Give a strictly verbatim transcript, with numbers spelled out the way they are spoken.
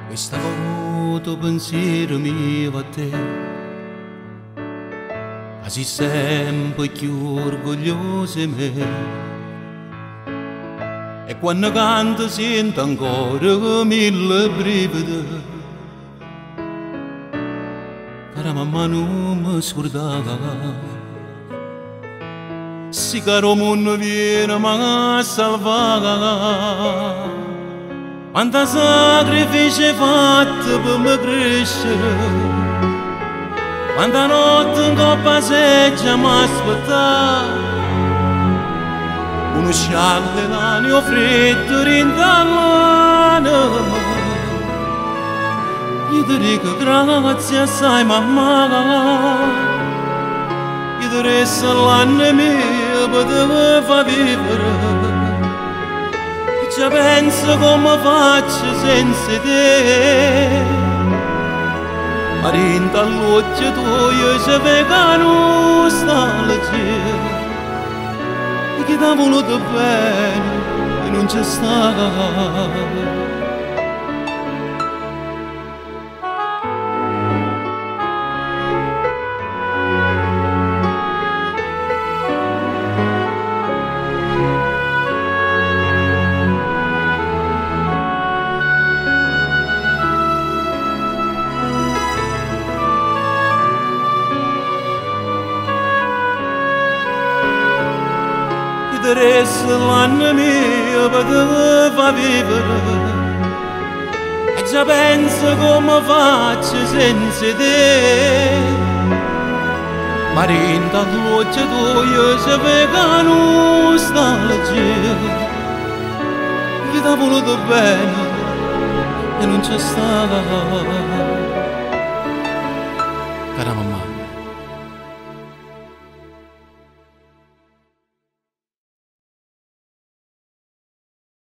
Questa volta pensiero mio a te, quasi sempre più orgoglioso di me. E quando canto sento ancora mille brividi, cara mamma non mi scordava. Si caro mondo viene ma salvare, quanta sacrifici fatto per me crescere, quanta notte in coppa seggia mi aspettare, uno scialle l'anio freddo rintallano. Io ti dico grazie assai mamma, io ti resto l'anno mio per te fa vivere. Ci penso come faccio senza te, ma rinta all'occhio tuo ci vega nostalgia, e chi ti ha voluto bene e non c'è sta. Resto l'anno mio per te fa vivere, e già penso come faccio senza te, ma rinta l'occhio tuo ci vega nostalgia, chi ti ha voluto bene e non c'è stata. Cara mamma,